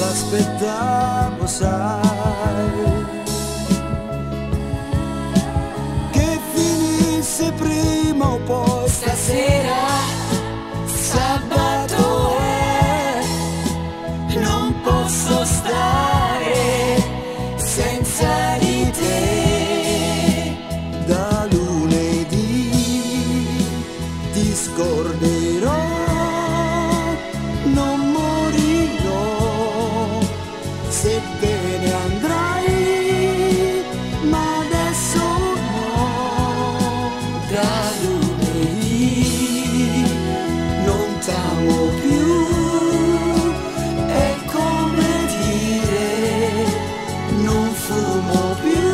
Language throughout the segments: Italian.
aspettavo, sai, che finisse prima o poi. Stasera sabato è, non posso stare senza di te. Da lunedì ti scorderò, non morirò se te ne andrai, ma adesso no. Da lunedì Non t'amo più, è come dire non fumo più,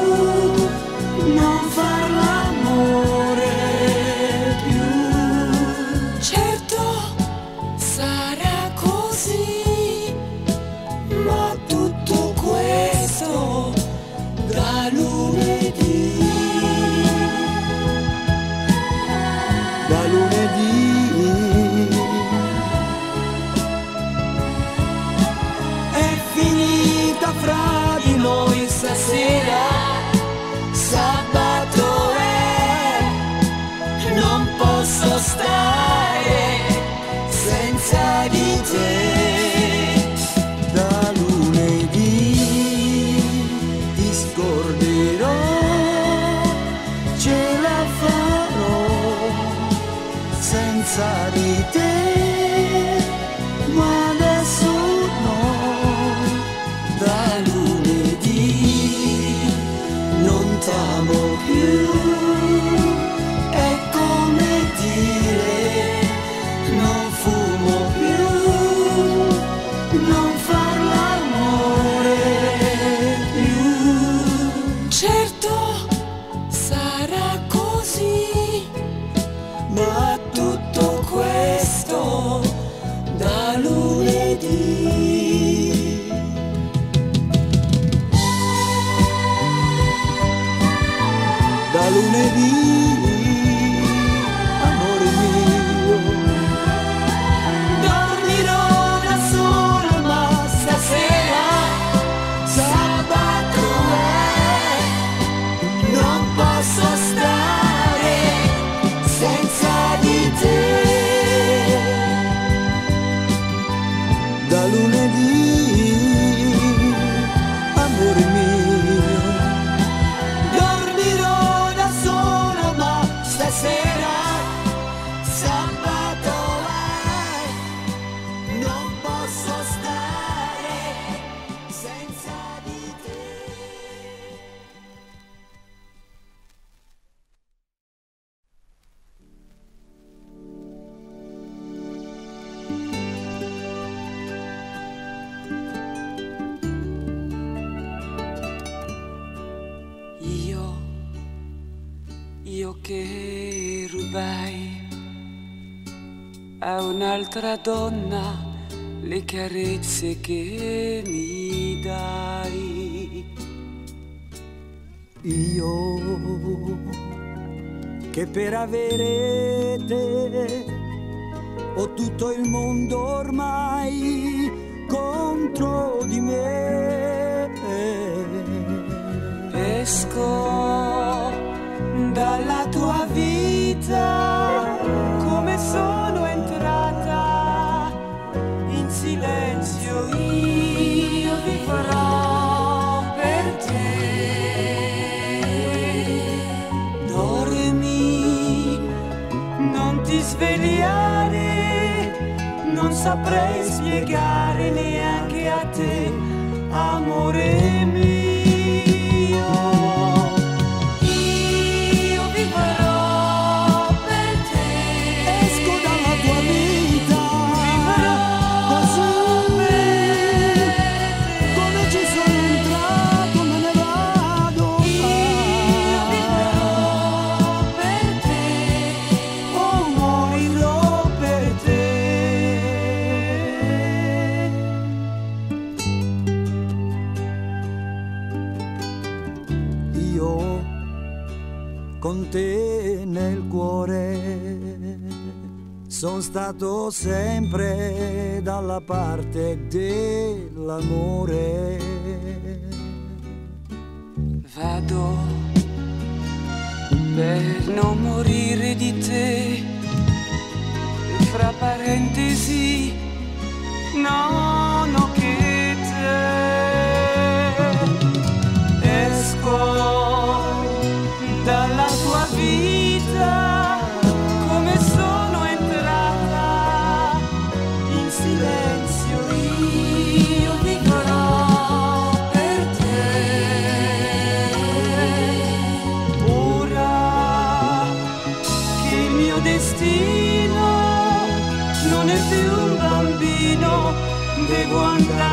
non far l'amore più. certo sarà così, ma tutto questo da lunedì. Da lunedì è finita fra di noi Stasera sabato è, non posso stare senza di te. Da lunedì ti scorderò, ce la farò senza di te, ma adesso no. Da lunedì non t'amo più, è come dire non fumo più, non far l'amore più. Certo sarà così, ma tutto questo da lunedì. Da lunedì, amore mio, Dormirò da sola, ma stasera sabato è, non posso stare senza di te. da lunedì, amore mio, Dormirò da sola, ma stasera sabato è, non posso stare senza di te. Io che rubai a un'altra donna le carezze che mi dai. io che per avere te ho tutto il mondo ormai contro di me. Esco dalla tua vita come sono entrata, in silenzio io vivrò per te. Dormi, non ti svegliare, non saprei spiegare neanche a te, amore mio. Con te nel cuore Sono stato sempre dalla parte dell'amore. Vado per non morire di te, fra parentesi, non ho che te. Esco dalla tua vita come sono entrata, in silenzio io vivrò per te. Ora che il mio destino non è più un bambino, devo andare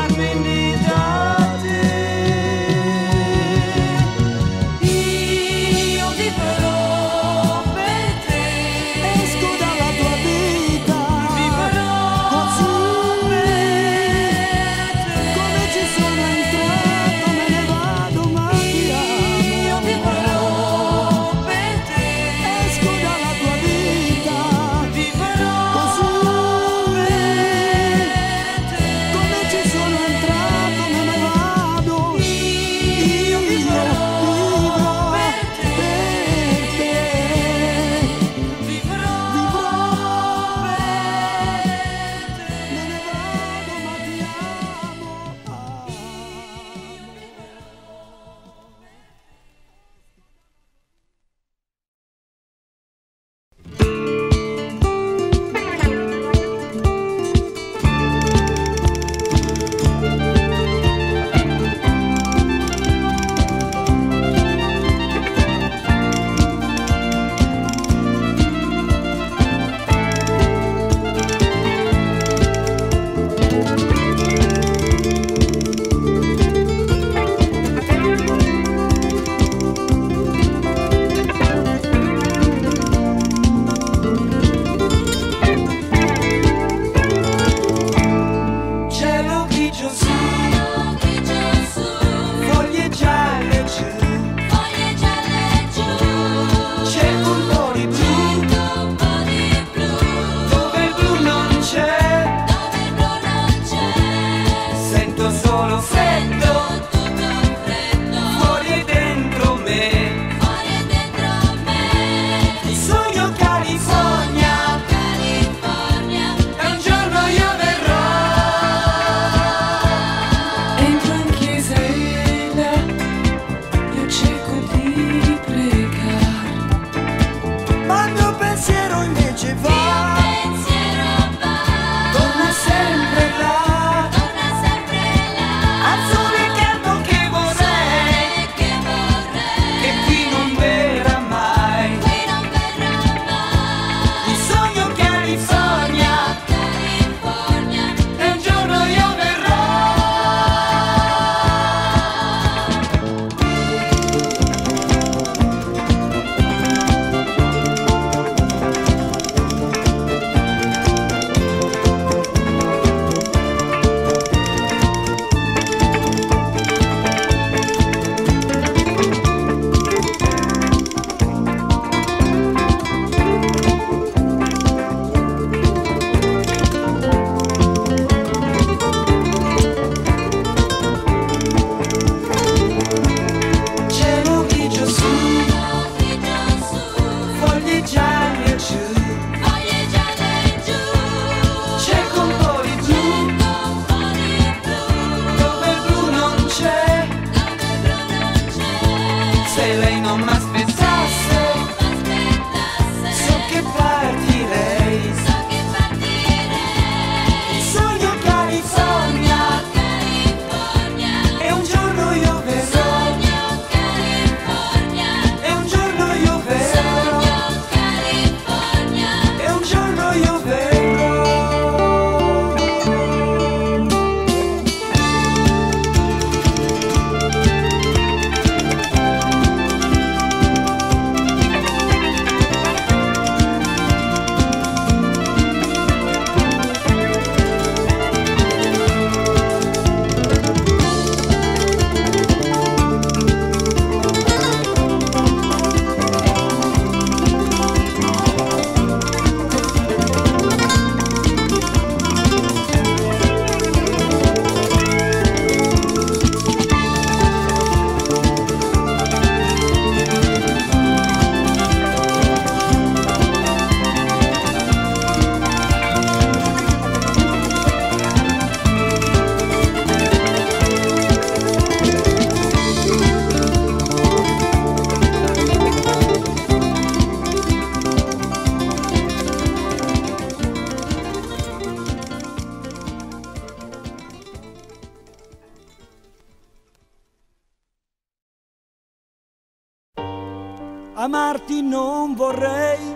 amarti non vorrei,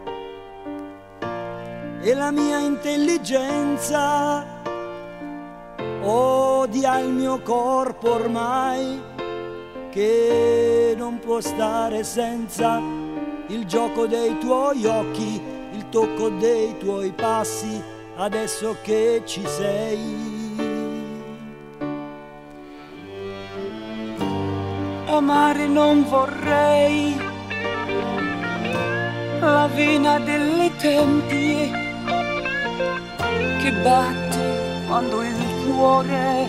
e la mia intelligenza odia il mio corpo ormai, che non può stare senza il gioco dei tuoi occhi, il tocco dei tuoi passi, adesso che ci sei. Amare non vorrei la vena delle tempie che batte quando il cuore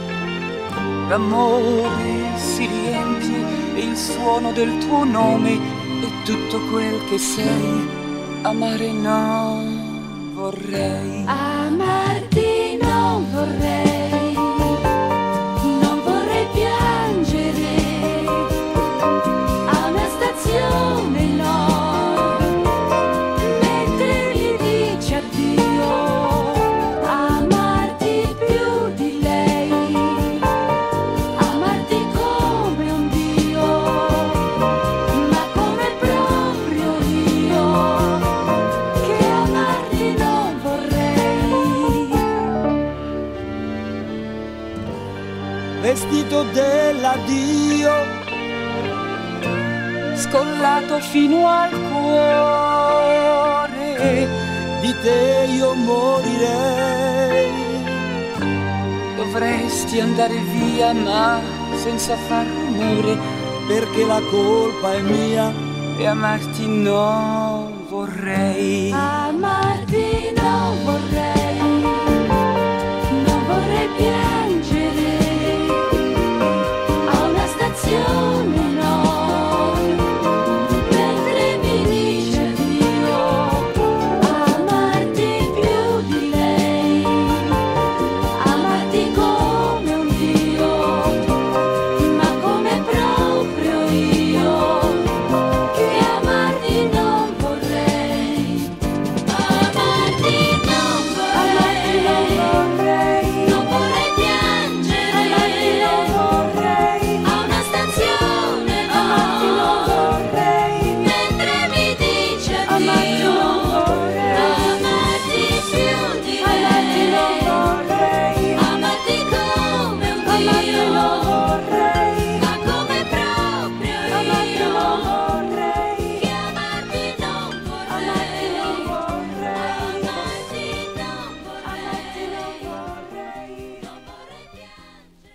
d'amore si riempie, e il suono del tuo nome e tutto quel che sei. Amare non vorrei. Amarti non vorrei, non vorrei piangere a una stazione no, mentre mi dici addio. Amarti più di lei, amarti come un dio, ma come proprio io, che amarti non vorrei. Vestito dell'addio, Scollato fino al cuore, di te io morirei. dovresti andare via ma senza far rumore, Perché la colpa è mia, e amarti non vorrei. Amarti non vorrei, non vorrei piangere a una stazione no, mentre mi dice addio. Amarti più di lei, amarti come un dio, ma come proprio io, che amarti non vorrei. Amarti non vorrei, non vorrei piangere a una stazione no, mentre mi dice addio. Amarti più di lei, amarti come un dio, ma come proprio io, che amarti non vorrei. Amarti non vorrei, non vorrei piangere.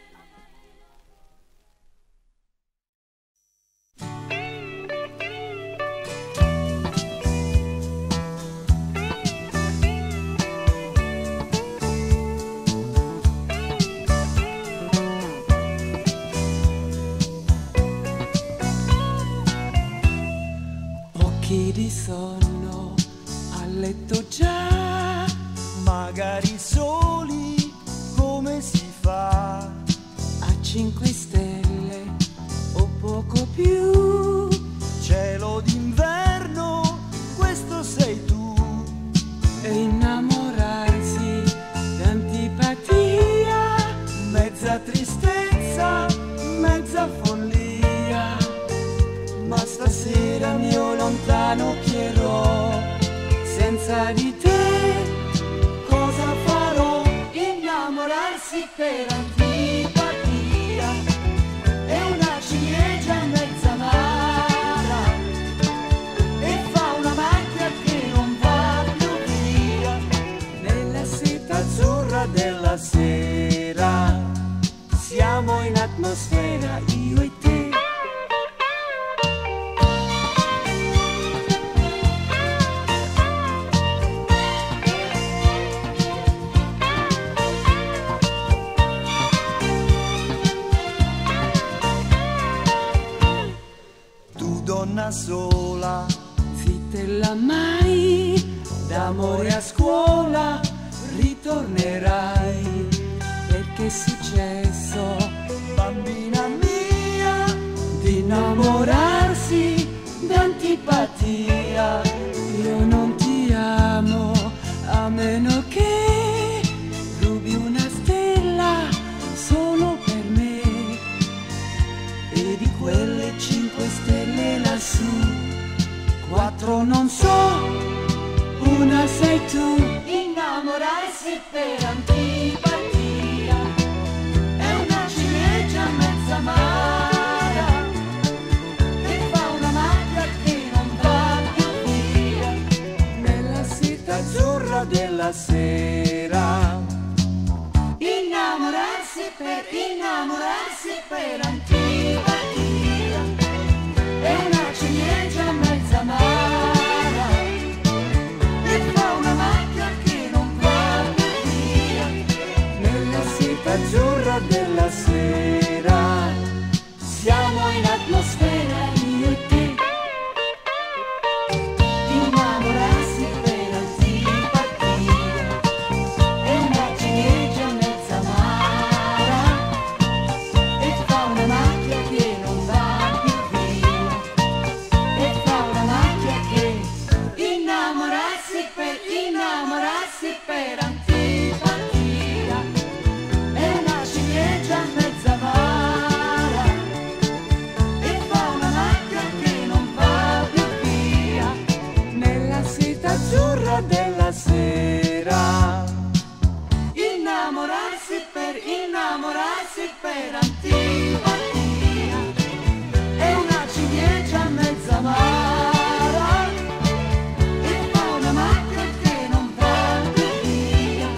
Occhi di sonno a letto già, magari soli, come si fa? a 5 stelle o poco più. Cielo d'inverno, questo sei tu. E innamorarsi d'antipatia, Mezza tristezza, mezza follia, ma stasera mio lontano Pierrot, senza di te cosa farò? Innamorarsi per antipatia è una ciliegia mezza amara, e fa una macchia che non va più via. Nella seta azzurra della sera siamo in atmosfera, io e te. Tu donna sola, zitella mai, d'amore a scuola ritornerai, perché è successo bambina mia, di innamorarsi d'antipatia. Io non ti amo a meno che rubi una stella solo per me, e di quelle 5 stelle lassù quattro non so, una sei tu. Innamorarsi per antipatia è una ciliegia mezza amara che fa una macchia che non va più via Nella seta azzurra della sera. innamorarsi per antipatia è una ciliegia mezza amara che fa una macchia che non va più via Nella seta azzurra della sera. siamo in atmosfera io e te. Innamorarsi per antipatia è una ciliegia mezza amara e fa una macchia che non va più via e fa una macchia che innamorarsi per antipatia è una ciliegia mezza amara e fa una macchia che non va più via Nella seta azzurra della sera. innamorarsi per antipatia è una ciliegia mezza amara e fa una macchia che non va più via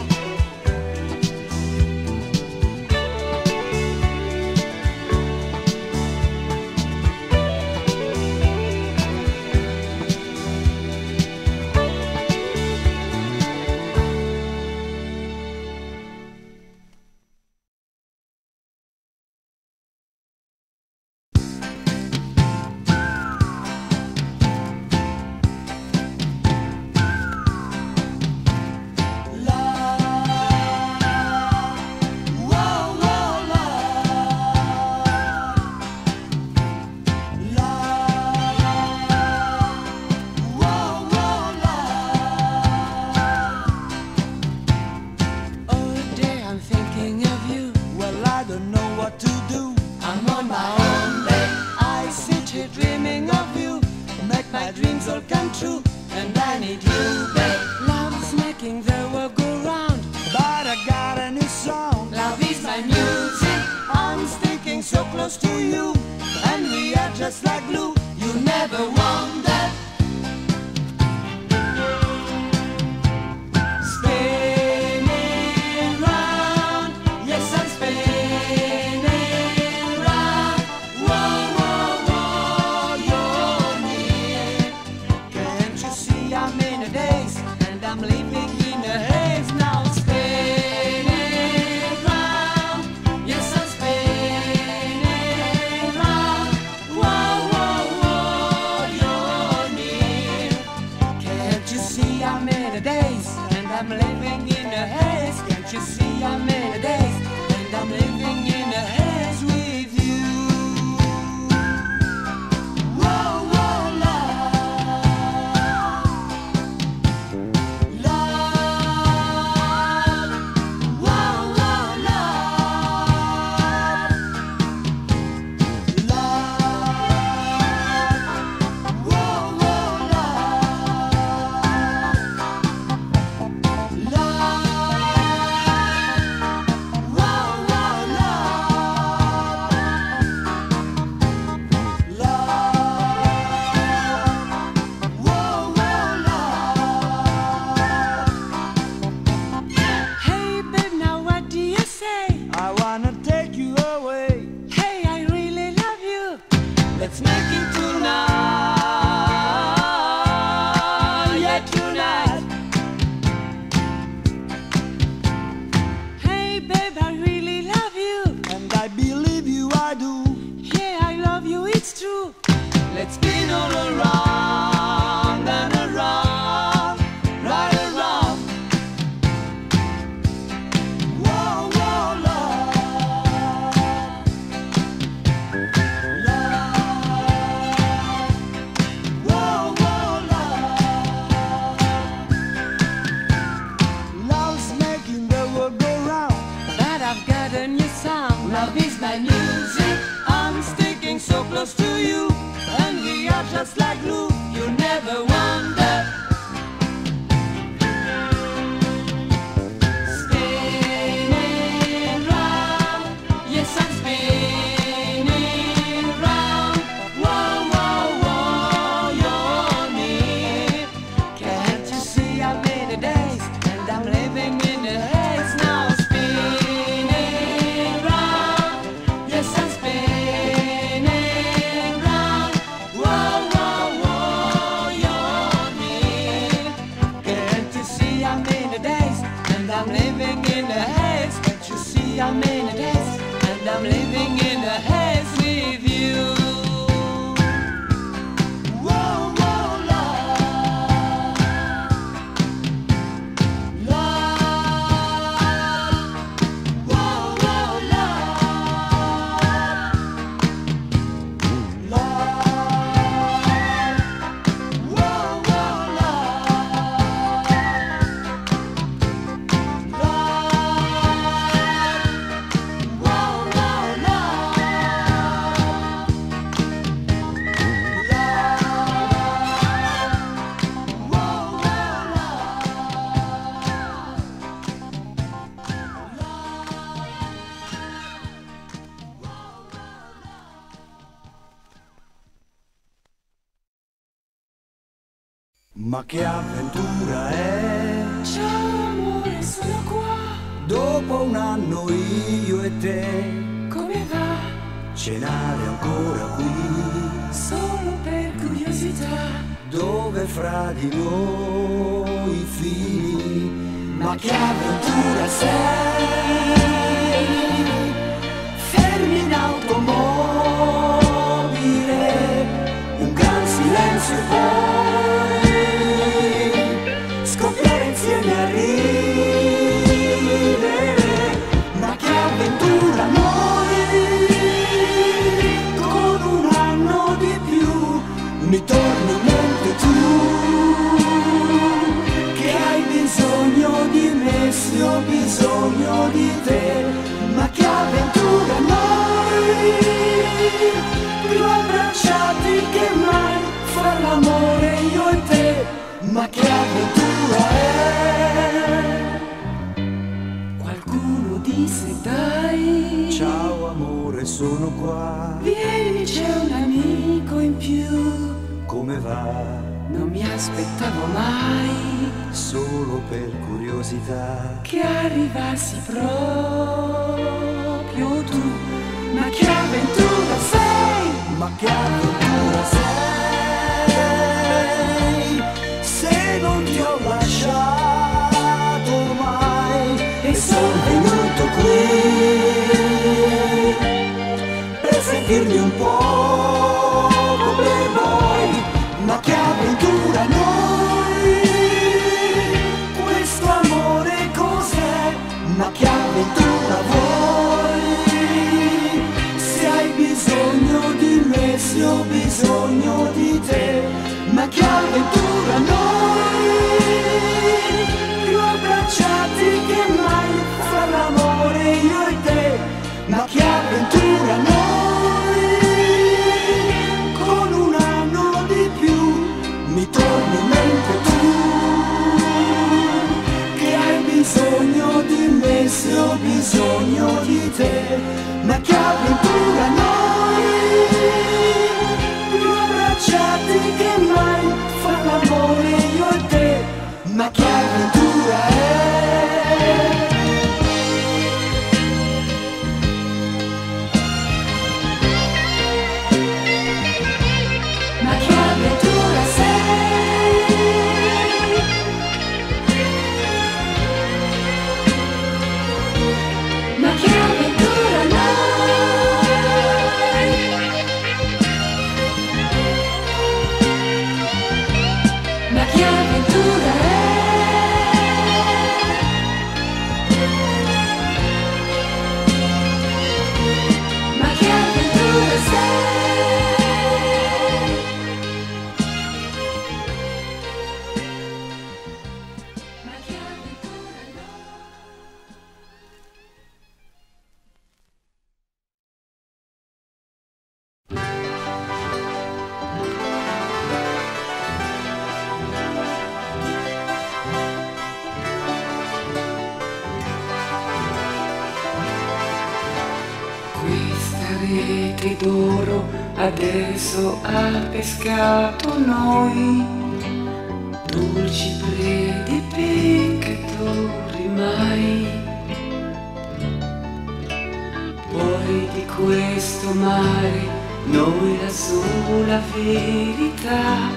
All day I'm thinking of you. Well, I don't know what to do. I'm on my own, babe. I sit here dreaming of you. Make my dreams all come true. And I need you, babe. Love's making the world go round. But I got a new song. Love is my music. I'm sticking so close to you, and we are just like glue. You never wondered. Spinning round, yes I'm spinning round. Whoa, whoa, whoa, you're near. Can't you see I'm in a daze, And I'm living in a haze now. Spinning round, yes I'm spinning round. Whoa, whoa, whoa, you're near. Can't you see I'm in a daze and I'm living in a haze? Can't you see I'm in a daze and I'm living in a haze with you? Whoa, whoa, love, love, whoa, whoa, love, love, whoa, whoa, love, love. how many days, and I'm living in a haze with you. Whoa, whoa, love, love, whoa, whoa, love, love, whoa, whoa, Ma che avventura è? ciao amore, sono qua. Dopo un anno io e te, Come va? cenare ancora qui, Solo per curiosità. dove fra di noi fili. Ma che avventura sei? Fermi in automobile, un gran silenzio e poi scoppiare insieme a ridere. Ma che avventura noi, con un anno di più, mi torni in mente tu, che hai bisogno di me, se ho bisogno di te. Ma che avventura noi, più abbracciati che mai, fra l'amore io e te. Ma che avventura è? Qualcuno disse dai, Ciao amore, sono qua. vieni, c'è un amico in più. Come va? Non mi aspettavo mai Solo per curiosità. che arrivassi proprio tu. Ma che avventura sei? Ma che avventura sei? Se non ti ho lasciato mai e sono venuto qui per sentirmi un po' playboy. Ma che avventura noi, questo amore cos'è? Ma che avventura vuoi? Se hai bisogno di me, se ho bisogno di te. Ma che avventura noi, più abbracciati che mai, fra l'amore io e te. Ma che avventura noi, con un anno di più, mi torni in mente tu, che hai bisogno di me, se ho bisogno di te. Ma che avventura noi, più abbracciati che mai, fra l'amore io e te. Ma che avventura è? Ma che avventura sei? Ma che avventura noi? Ma che avventura è? Ma che avventura sei? Ma che avventura no? Questa rete d'oro adesso ha pescato noi, dolci predi peccatori mai. Poi di questo mare noi la sola verità,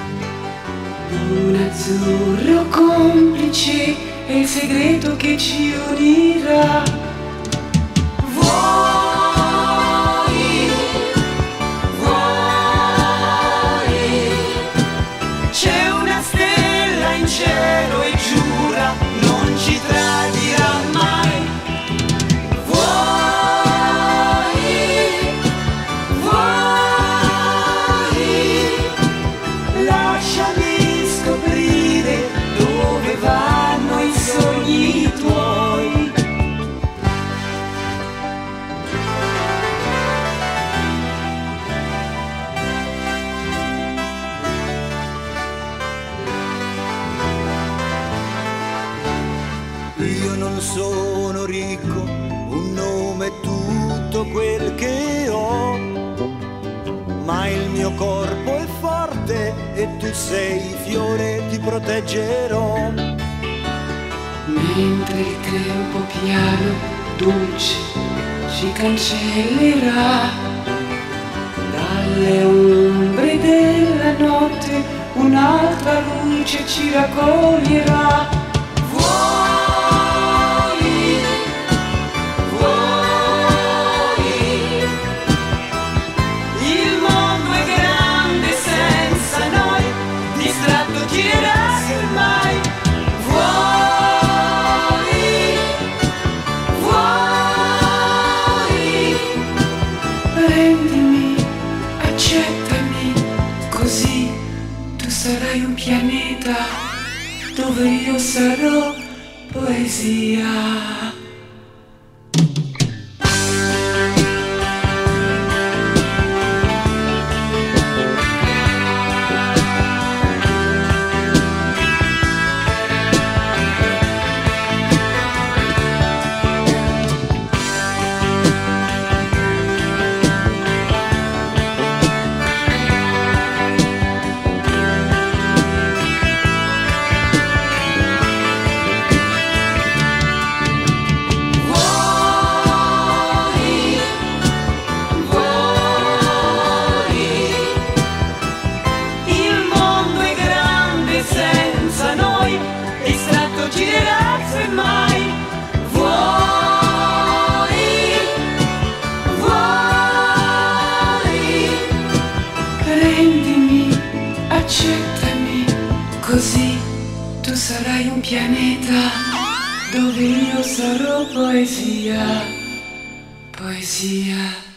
un azzurro complice è il segreto che ci unirà. cielo e giura non ci tradirà mai. Lasciami scoprire dove vanno i sogni tuoi. Io non sono ricco, un nome è tutto quel che ho, ma il mio corpo è forte e tu sei fiore, ti proteggerò. Mentre il tempo piano, dolce, ci cancellerà dalle ombre della notte, un'altra luce ci raccoglierà. Il mondo è grande senza noi, distratto girerà semmai. Prendimi, accettami, così tu sarai un pianeta dove io sarò poesia. Prendimi, accettami, così tu sarai un pianeta dove io sarò poesia, poesia.